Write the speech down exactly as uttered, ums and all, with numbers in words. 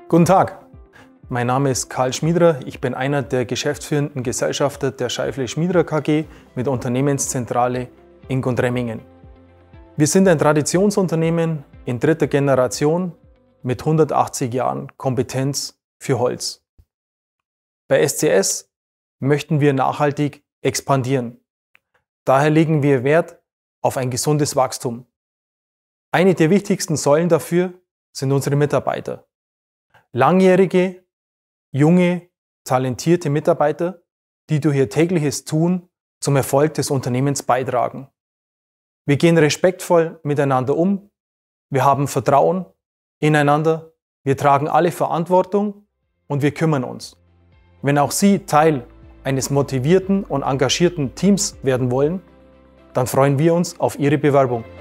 Guten Tag, mein Name ist Karl Schmiederer. Ich bin einer der geschäftsführenden Gesellschafter der Scheifele Schmiederer K G mit Unternehmenszentrale in Gundremmingen. Wir sind ein Traditionsunternehmen in dritter Generation mit hundertachtzig Jahren Kompetenz für Holz. Bei S C S möchten wir nachhaltig expandieren. Daher legen wir Wert auf ein gesundes Wachstum. Eine der wichtigsten Säulen dafür sind unsere Mitarbeiter. Langjährige, junge, talentierte Mitarbeiter, die durch ihr tägliches Tun zum Erfolg des Unternehmens beitragen. Wir gehen respektvoll miteinander um, wir haben Vertrauen ineinander, wir tragen alle Verantwortung und wir kümmern uns. Wenn auch Sie Teil eines motivierten und engagierten Teams werden wollen, dann freuen wir uns auf Ihre Bewerbung.